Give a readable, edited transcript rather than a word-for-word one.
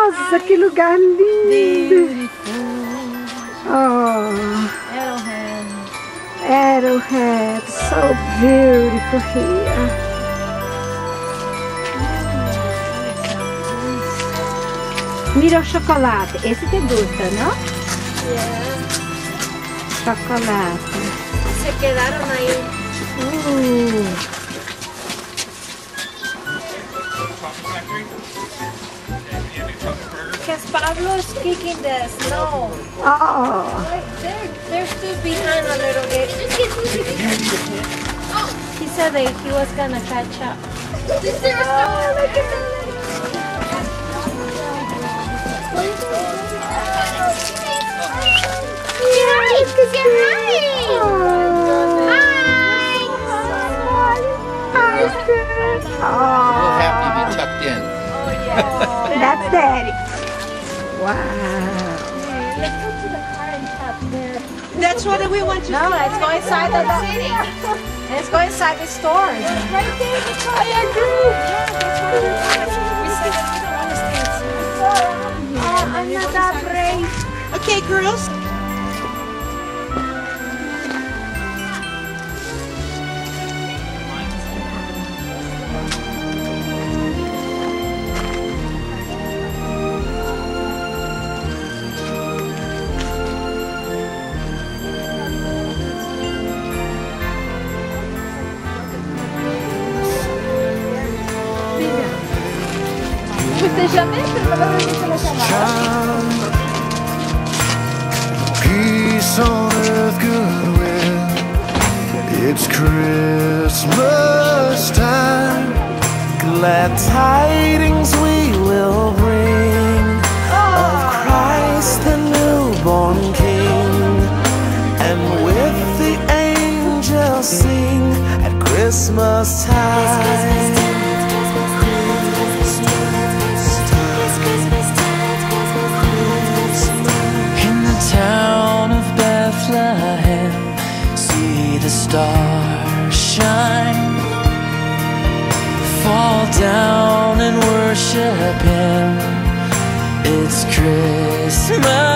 Nossa, que lugar lindo! Oh, Arrowhead, so beautiful here. Mira o chocolate. Esse te gusta, ¿no? Yeah. Chocolate. Se quedaron ahí. Because Pablo is kicking the snow. Oh. They're still behind a little bit. He said that he was gonna catch up. We'll have to be tucked in. Oh yeah. That's Daddy. Wow. Let's go to the car and tuck there. That's what we want to do. No, let's go inside the city. Let's go inside the stores. Right there, the car. I agree. Yeah, that's what we said that we don't want to stay inside. Oh, I'm not that brave. Okay, girls. Peace on earth, goodwill. It's Christmas time. Glad tidings we will bring of Christ the newborn King. And with the angels sing at Christmas time. Town of Bethlehem, see the stars shine. Fall down and worship Him. It's Christmas.